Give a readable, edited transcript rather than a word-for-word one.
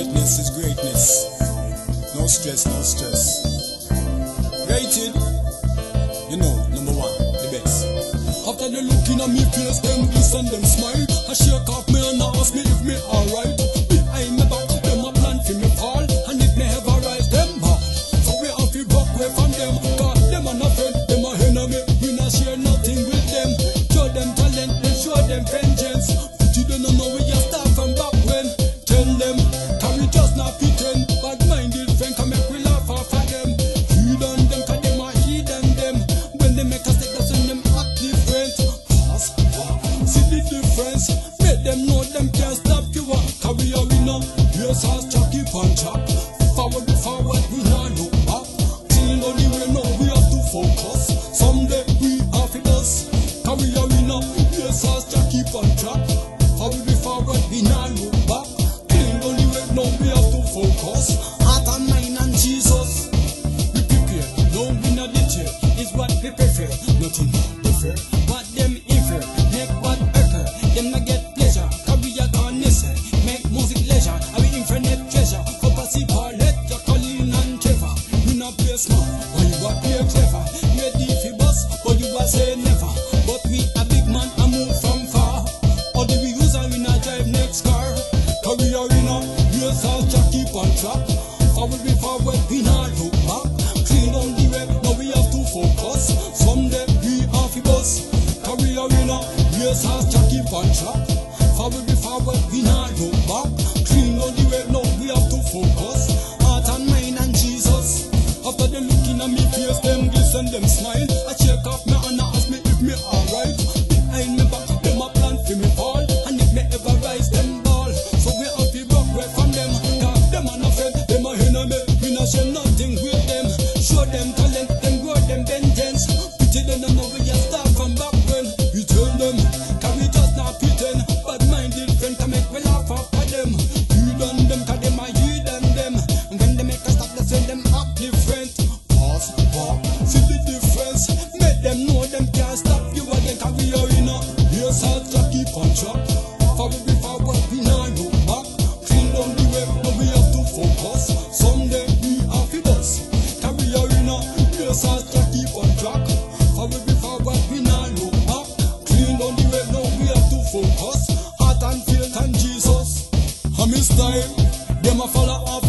Greatness is greatness. No stress, no stress. Rated, you know, number one, the best. After they looking at me face, them glisten, them smile. I shake off me and ask me if me alright. Behind me back, them a plan for me fall. And if me ever rise, them ball. So we have to rock away from them. Cause them are not friend, them are enemy. We not share nothing with them. Show them talent, then show them vengeance. But you don't know we just start from back when. Tell them, can we just not pretend? Bad-minded friend can make we laugh off of them. Heed on them, cause them are heed on them. When they make us take us in them act different. Pass, see the difference. Make them know them can't stop you. Carry a winner, yes, as Jackie Puncher. Forward, we not look back. Clean on the way, no, we have to focus. Someday we have it us. Carry a winner, yes, as Jackie Puncher. Forward, we not look back. Clean on the way, no, we have to focus. Heart and mind and Jesus. We prepare, no, we not deter. It's what we prefer, nothing differ. What them infer, make what occur. Them not get pleasure, career gone necessary. Make music leisure, I be infinite treasure. For passive let your calling and Trevor. You not play smart, or you are play clever. Ready for bus, but you are say never. But we a big man, I move from far. All the we use and we not drive next car. Career winner, yes, I'll just keep on track. Forward, we not look back. Clean on the way, now we have to focus. Someday we have to bus. Career winner, yes, I'll just keep on track. Forward, we not look back. Clean on the way, now we have to focus. Heart and mind and Jesus. After them looking at me face, them glisten, them smile. I check off me and ask me if me alright. Behind me back, them a plan for me fall. And if me ever rise, them ball. So we have to rock away from them. Cause them are not friend, them are enemy. We not share nothing with them. Show them talent, them grow them vengeance. Pretty them know we just start from back when. We tell them, can we just not pretend? Bad-minded friend can make we laugh off of them. Heed on them, cause them are heed on them. And when they make us stop, they send them up different. Pause, see the difference. Make them know them can't stop you again. Cause we are in a yes, I'll just keep on track. Forward, we not look back. Clean down the way, now we have to focus. Someday we have to bus. Carry a winner, yes, I'll just keep on track. Forward, we not look back. Clean down the way, now we have to focus. Heart and faith and Jesus. I'm his style, them a follow up.